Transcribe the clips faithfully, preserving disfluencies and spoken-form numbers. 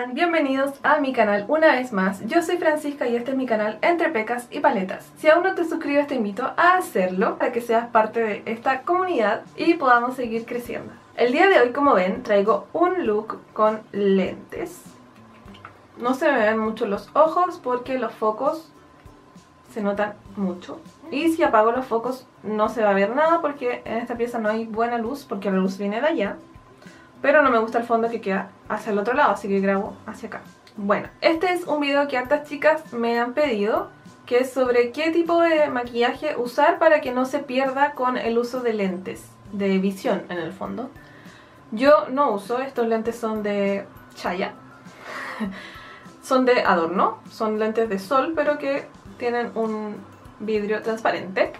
están? Bienvenidos a mi canal una vez más. Yo soy Francisca y este es mi canal Entre Pecas y Paletas. Si aún no te suscribes te invito a hacerlo para que seas parte de esta comunidad y podamos seguir creciendo. El día de hoy, como ven, traigo un look con lentes. No se me ven mucho los ojos porque los focos se notan mucho. Y si apago los focos no se va a ver nada porque en esta pieza no hay buena luz porque la luz viene de allá. Pero no me gusta el fondo que queda hacia el otro lado, así que grabo hacia acá. Bueno, este es un video que hartas chicas me han pedido, que es sobre qué tipo de maquillaje usar para que no se pierda con el uso de lentes, de visión en el fondo. Yo no uso, estos lentes son de Chaya. Son de adorno, son lentes de sol, pero que tienen un vidrio transparente.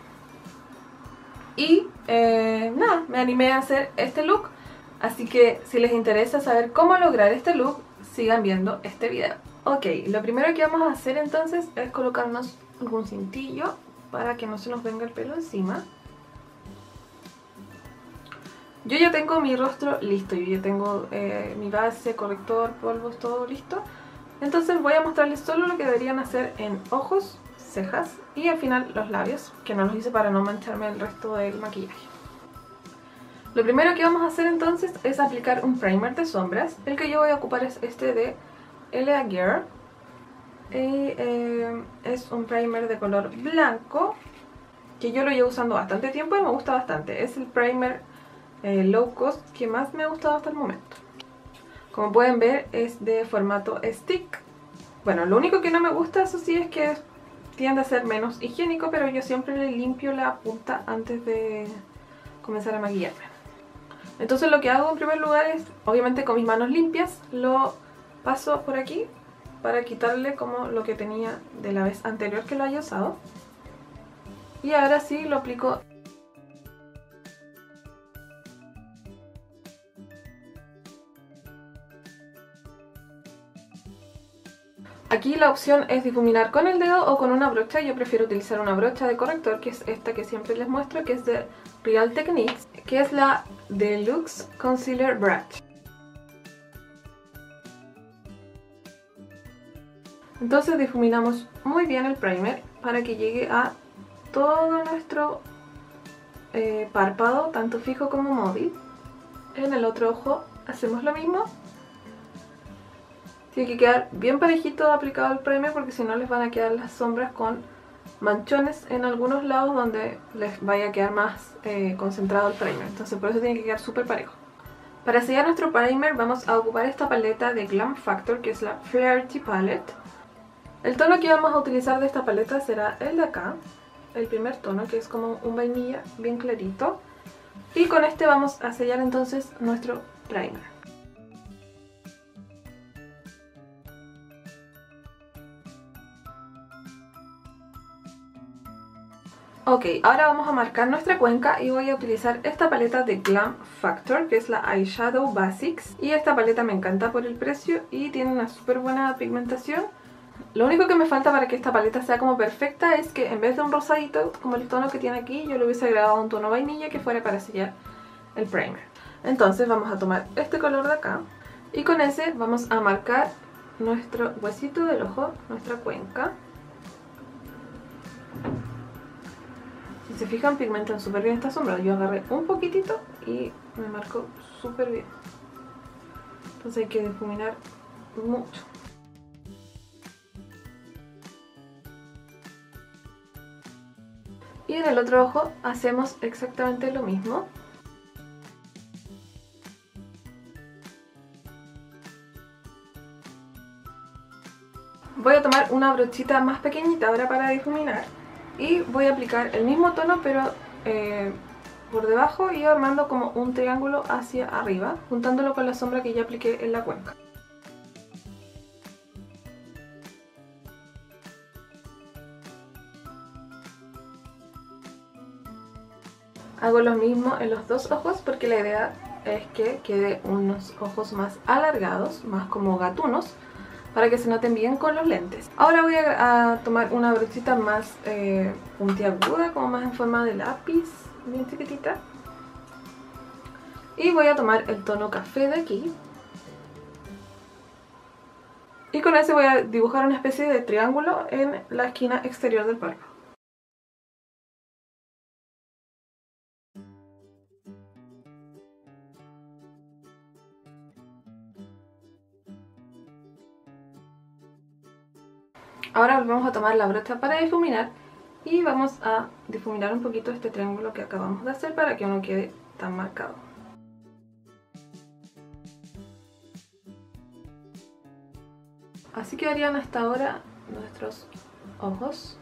Y eh, nada, me animé a hacer este look. Así que si les interesa saber cómo lograr este look, sigan viendo este video. Ok, lo primero que vamos a hacer entonces es colocarnos algún cintillo para que no se nos venga el pelo encima. Yo ya tengo mi rostro listo, yo ya tengo eh, mi base, corrector, polvos, todo listo. Entonces voy a mostrarles solo lo que deberían hacer en ojos, cejas y al final los labios, que no los hice para no mancharme el resto del maquillaje. Lo primero que vamos a hacer entonces es aplicar un primer de sombras. El que yo voy a ocupar es este de L A Girl. Y, eh, es un primer de color blanco que yo lo llevo usando bastante tiempo y me gusta bastante. Es el primer eh, low cost que más me ha gustado hasta el momento. Como pueden ver es de formato stick. Bueno, lo único que no me gusta, eso sí, es que tiende a ser menos higiénico, pero yo siempre le limpio la punta antes de comenzar a maquillarme. Entonces lo que hago en primer lugar es, obviamente con mis manos limpias, lo paso por aquí para quitarle como lo que tenía de la vez anterior que lo haya usado. Y ahora sí lo aplico. Aquí la opción es difuminar con el dedo o con una brocha. Yo prefiero utilizar una brocha de corrector, que es esta que siempre les muestro, que es de Real Techniques, que es la Deluxe Concealer Brush. Entonces difuminamos muy bien el primer para que llegue a todo nuestro eh, párpado, tanto fijo como móvil. En el otro ojo hacemos lo mismo. Tiene que quedar bien parejito aplicado el primer porque si no les van a quedar las sombras con manchones en algunos lados donde les vaya a quedar más eh, concentrado el primer. Entonces por eso tiene que quedar súper parejo. Para sellar nuestro primer vamos a ocupar esta paleta de Glam Factor, que es la Flirty Palette. El tono que vamos a utilizar de esta paleta será el de acá, el primer tono, que es como un vainilla bien clarito. Y con este vamos a sellar entonces nuestro primer. Ok, ahora vamos a marcar nuestra cuenca y voy a utilizar esta paleta de Glam Factor, que es la Eyeshadow Basics. Y esta paleta me encanta por el precio y tiene una súper buena pigmentación. Lo único que me falta para que esta paleta sea como perfecta es que en vez de un rosadito, como el tono que tiene aquí, yo le hubiese agregado un tono vainilla que fuera para sellar el primer. Entonces vamos a tomar este color de acá y con ese vamos a marcar nuestro huesito del ojo, nuestra cuenca. Si se fijan, pigmentan súper bien esta sombra. Yo agarré un poquitito y me marcó súper bien. Entonces hay que difuminar mucho. Y en el otro ojo hacemos exactamente lo mismo. Voy a tomar una brochita más pequeñita ahora para difuminar. Y voy a aplicar el mismo tono pero eh, por debajo y armando como un triángulo hacia arriba, juntándolo con la sombra que ya apliqué en la cuenca. Hago lo mismo en los dos ojos porque la idea es que quede unos ojos más alargados, más como gatunos, para que se noten bien con los lentes. Ahora voy a, a tomar una brochita más eh, puntiaguda, como más en forma de lápiz, bien chiquitita. Y voy a tomar el tono café de aquí Y con ese voy a dibujar una especie de triángulo en la esquina exterior del párpado. Ahora volvemos a tomar la brocha para difuminar y vamos a difuminar un poquito este triángulo que acabamos de hacer para que no quede tan marcado. Así quedarían hasta ahora nuestros ojos.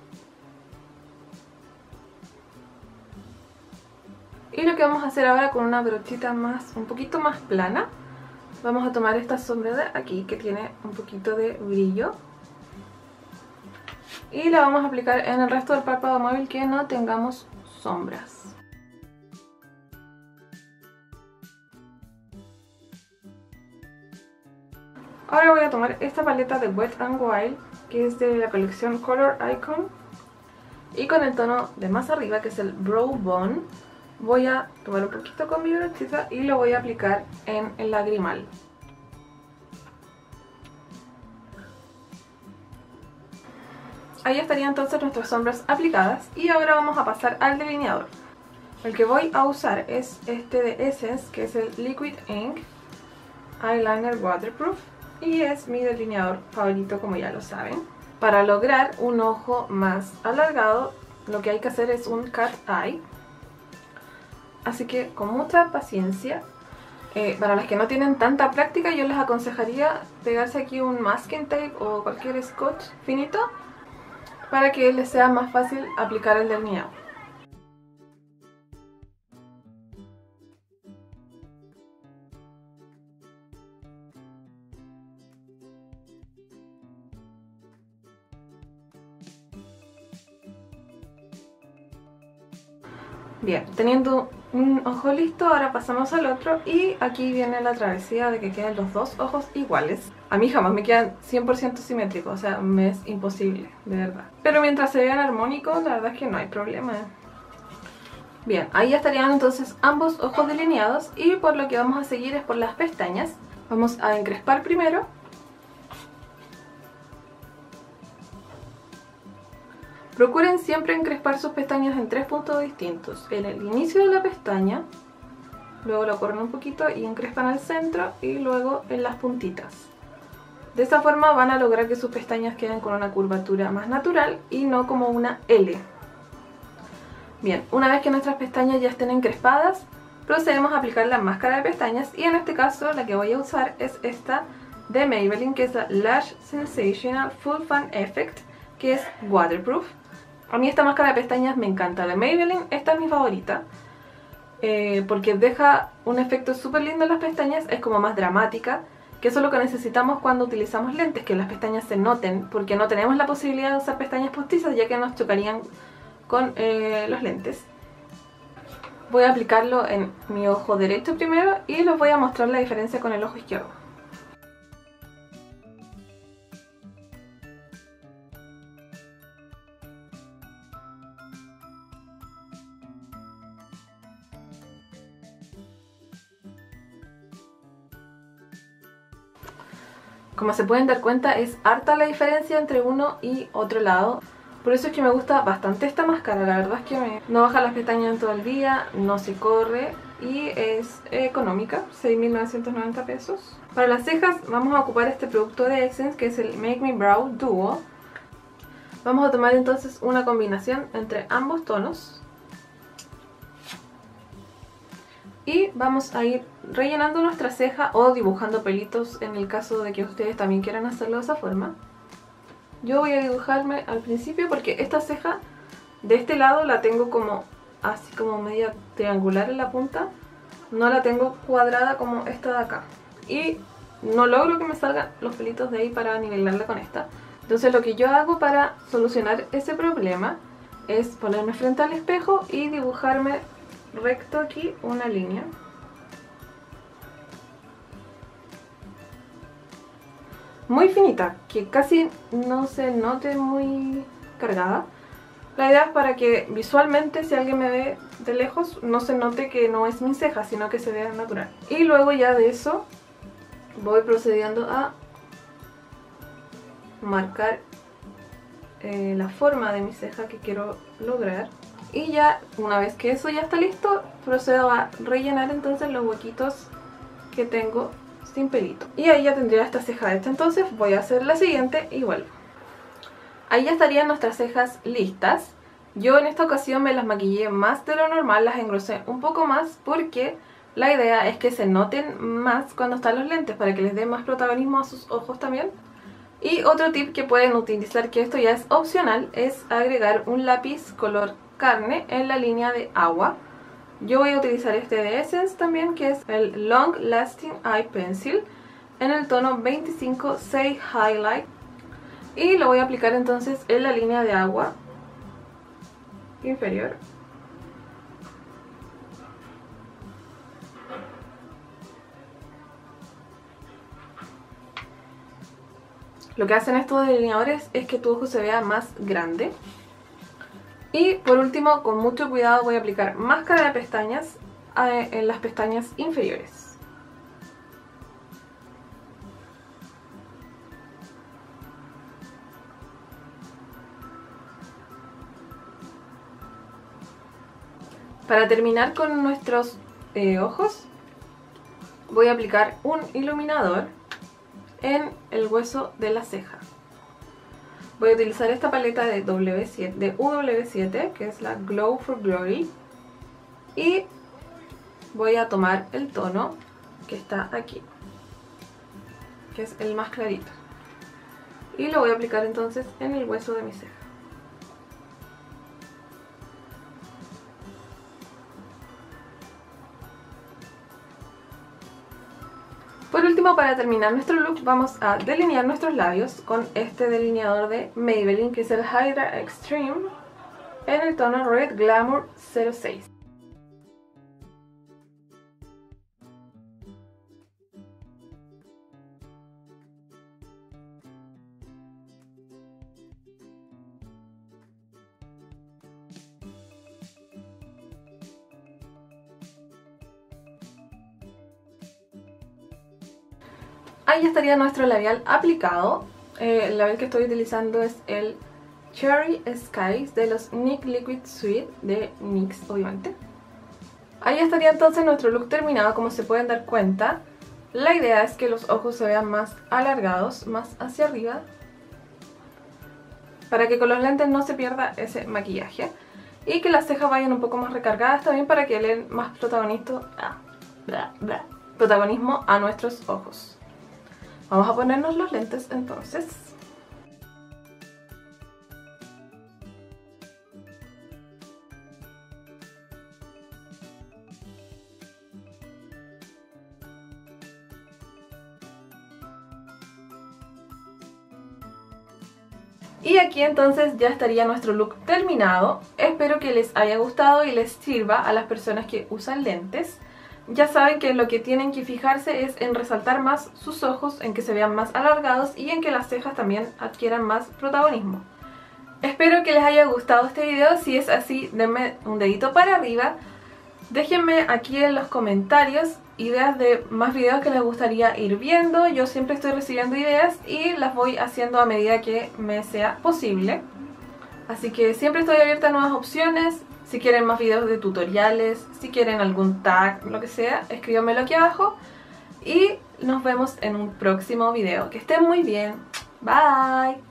Y lo que vamos a hacer ahora con una brochita más, un poquito más plana, vamos a tomar esta sombra de aquí que tiene un poquito de brillo y la vamos a aplicar en el resto del párpado móvil que no tengamos sombras. Ahora voy a tomar esta paleta de Wet n Wild, que es de la colección Color Icon, y con el tono de más arriba, que es el Brow Bone, voy a tomar un poquito con mi brochita y lo voy a aplicar en el lagrimal. Ahí estarían entonces nuestras sombras aplicadas y ahora vamos a pasar al delineador. El que voy a usar es este de Essence, que es el Liquid Ink Eyeliner Waterproof, y es mi delineador favorito, como ya lo saben. Para lograr un ojo más alargado, lo que hay que hacer es un cat eye. Así que con mucha paciencia, eh, para las que no tienen tanta práctica, yo les aconsejaría pegarse aquí un masking tape o cualquier scotch finito para que les sea más fácil aplicar el delineado. Bien, teniendo un ojo listo, ahora pasamos al otro y aquí viene la travesía de que queden los dos ojos iguales. A mí jamás me quedan cien por ciento simétricos, o sea, me es imposible, de verdad. Pero mientras se vean armónicos, la verdad es que no hay problema. Bien, ahí ya estarían entonces ambos ojos delineados y por lo que vamos a seguir es por las pestañas. Vamos a encrespar primero. Procuren siempre encrespar sus pestañas en tres puntos distintos. En el inicio de la pestaña, luego lo corren un poquito y encrespan al centro y luego en las puntitas. De esta forma van a lograr que sus pestañas queden con una curvatura más natural y no como una L. Bien, una vez que nuestras pestañas ya estén encrespadas, procedemos a aplicar la máscara de pestañas y en este caso la que voy a usar es esta de Maybelline, que es la Lash Sensational Full Fan Effect, que es waterproof. A mí esta máscara de pestañas me encanta, de Maybelline, esta es mi favorita, eh, porque deja un efecto súper lindo en las pestañas, es como más dramática, que eso es lo que necesitamos cuando utilizamos lentes, que las pestañas se noten, porque no tenemos la posibilidad de usar pestañas postizas ya que nos chocarían con eh, los lentes. Voy a aplicarlo en mi ojo derecho primero y les voy a mostrar la diferencia con el ojo izquierdo. Como se pueden dar cuenta, es harta la diferencia entre uno y otro lado. Por eso es que me gusta bastante esta máscara. La verdad es que me, no baja las pestañas en todo el día, no se corre y es económica, seis mil novecientos noventa pesos. Para las cejas vamos a ocupar este producto de Essence, que es el Make Me Brow Duo. Vamos a tomar entonces una combinación entre ambos tonos. Y vamos a ir rellenando nuestra ceja o dibujando pelitos en el caso de que ustedes también quieran hacerlo de esa forma. Yo voy a dibujarme al principio porque esta ceja de este lado la tengo como así como media triangular en la punta. No la tengo cuadrada como esta de acá. Y no logro que me salgan los pelitos de ahí para nivelarla con esta. Entonces lo que yo hago para solucionar ese problema es ponerme frente al espejo y dibujarme recto aquí una línea. Muy finita, que casi no se note muy cargada. La idea es para que visualmente, si alguien me ve de lejos, no se note que no es mi ceja, sino que se vea natural. Y luego ya de eso voy procediendo a marcar eh, la forma de mi ceja que quiero lograr. Y ya una vez que eso ya está listo, procedo a rellenar entonces los huequitos que tengo sin pelito. Y ahí ya tendría esta ceja hecha, entonces voy a hacer la siguiente y vuelvo. Ahí ya estarían nuestras cejas listas. Yo en esta ocasión me las maquillé más de lo normal, las engrosé un poco más porque la idea es que se noten más cuando están los lentes, para que les dé más protagonismo a sus ojos también. Y otro tip que pueden utilizar, que esto ya es opcional, es agregar un lápiz color carne en la línea de agua. Yo voy a utilizar este de Essence también, que es el Long Lasting Eye Pencil en el tono veinticinco Say Highlight. Y lo voy a aplicar entonces en la línea de agua inferior. Lo que hacen estos delineadores es que tu ojo se vea más grande. Y por último, con mucho cuidado voy a aplicar máscara de pestañas en las pestañas inferiores. Para terminar con nuestros eh, ojos, voy a aplicar un iluminador en el hueso de la ceja. Voy a utilizar esta paleta de, W siete, de U W siete, que es la Glow for Glory. Y voy a tomar el tono que está aquí, que es el más clarito. Y lo voy a aplicar entonces en el hueso de mi ceja. Por último, para terminar nuestro look, vamos a delinear nuestros labios con este delineador de Maybelline, que es el Hydra Extreme, en el tono Red Glamour cero seis. Ahí ya estaría nuestro labial aplicado. Eh, el labial que estoy utilizando es el Cherry Skies de los N Y X Liquid Suede de N Y X, obviamente. Ahí ya estaría entonces nuestro look terminado. Como se pueden dar cuenta, la idea es que los ojos se vean más alargados, más hacia arriba, para que con los lentes no se pierda ese maquillaje. Y que las cejas vayan un poco más recargadas también, para que le den más protagonismo, ah, bla, bla, protagonismo a nuestros ojos. Vamos a ponernos los lentes entonces. Y aquí entonces ya estaría nuestro look terminado. Espero que les haya gustado y les sirva a las personas que usan lentes. Ya saben que lo que tienen que fijarse es en resaltar más sus ojos, en que se vean más alargados y en que las cejas también adquieran más protagonismo. Espero que les haya gustado este video. Si es así, denme un dedito para arriba. Déjenme aquí en los comentarios ideas de más videos que les gustaría ir viendo. Yo siempre estoy recibiendo ideas y las voy haciendo a medida que me sea posible. Así que siempre estoy abierta a nuevas opciones. Si quieren más videos de tutoriales, si quieren algún tag, lo que sea, escríbanmelo aquí abajo. Y nos vemos en un próximo video. Que estén muy bien. Bye.